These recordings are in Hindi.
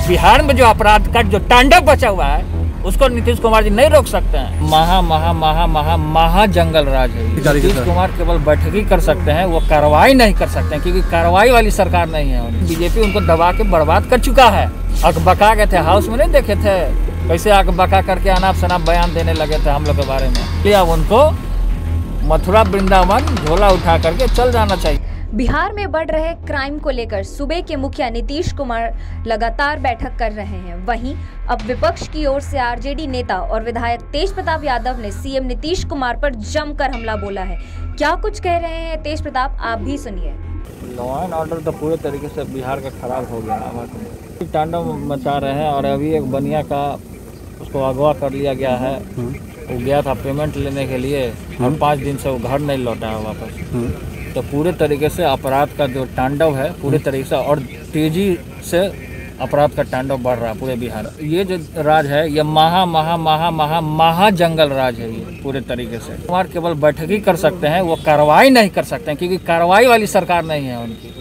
बिहार में जो अपराध का जो तांडव बचा हुआ है उसको नीतीश कुमार जी नहीं रोक सकते हैं। महा जंगल राज है। नीतीश कुमार केवल बैठक ही कर सकते हैं, वो कार्रवाई नहीं कर सकते हैं क्योंकि कार्रवाई वाली सरकार नहीं है। बीजेपी उनको दबा के बर्बाद कर चुका है। अकबका गए थे, हाउस में नहीं देखे थे कैसे अकबका करके अनाप शनाप बयान देने लगे थे हम लोग के बारे में। अब उनको मथुरा वृंदावन झोला उठा करके चल जाना चाहिए। बिहार में बढ़ रहे क्राइम को लेकर सूबे के मुखिया नीतीश कुमार लगातार बैठक कर रहे हैं। वहीं अब विपक्ष की ओर से आरजेडी नेता और विधायक तेज प्रताप यादव ने सीएम नीतीश कुमार पर जमकर हमला बोला है। क्या कुछ कह रहे हैं तेज प्रताप, आप भी सुनिए। लॉ एंड ऑर्डर तो पूरे तरीके से बिहार का खराब हो गया, तांडव मचा रहे हैं। और अभी एक बनिया का उसको अगवा कर लिया गया है। वो गया था पेमेंट लेने के लिए और 5 दिन से वो घर नहीं लौटा है वापस। तो पूरे तरीके से अपराध का जो तांडव है पूरे तरीके से और तेजी से अपराध का तांडव बढ़ रहा है पूरे बिहार। ये जो राज है ये महा जंगल राज है ये पूरे तरीके से। कुमार केवल बैठक ही कर सकते हैं, वो कार्रवाई नहीं कर सकते हैं क्योंकि कार्रवाई वाली सरकार नहीं है उनकी।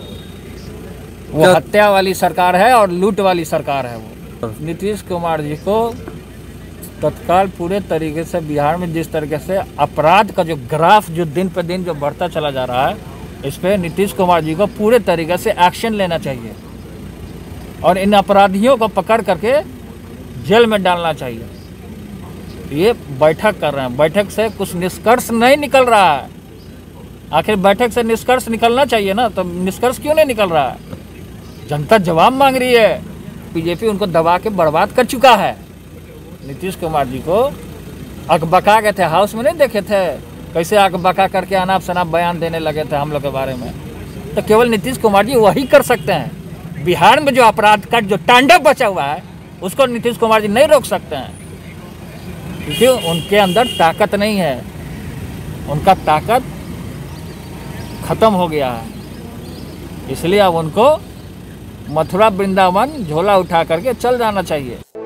वो हत्या वाली सरकार है और लूट वाली सरकार है वो। नीतीश कुमार जी को तत्काल पूरे तरीके से बिहार में जिस तरीके से अपराध का जो ग्राफ जो दिन पर दिन जो बढ़ता चला जा रहा है, इस पर नीतीश कुमार जी को पूरे तरीके से एक्शन लेना चाहिए और इन अपराधियों को पकड़ करके जेल में डालना चाहिए। ये बैठक कर रहे हैं, बैठक से कुछ निष्कर्ष नहीं निकल रहा है। आखिर बैठक से निष्कर्ष निकलना चाहिए ना, तो निष्कर्ष क्यों नहीं निकल रहा है? जनता जवाब मांग रही है। बीजेपी उनको दबा के बर्बाद कर चुका है। नीतीश कुमार जी को अकबका गए थे, हाउस में नहीं देखे थे कैसे अकबका करके अनाप शनाप बयान देने लगे थे हम लोग के बारे में। तो केवल नीतीश कुमार जी वही कर सकते हैं। बिहार में जो अपराध का जो तांडव बचा हुआ है उसको नीतीश कुमार जी नहीं रोक सकते हैं क्योंकि उनके अंदर ताकत नहीं है। उनका ताकत खत्म हो गया है, इसलिए अब उनको मथुरा वृंदावन झोला उठा करके चल जाना चाहिए।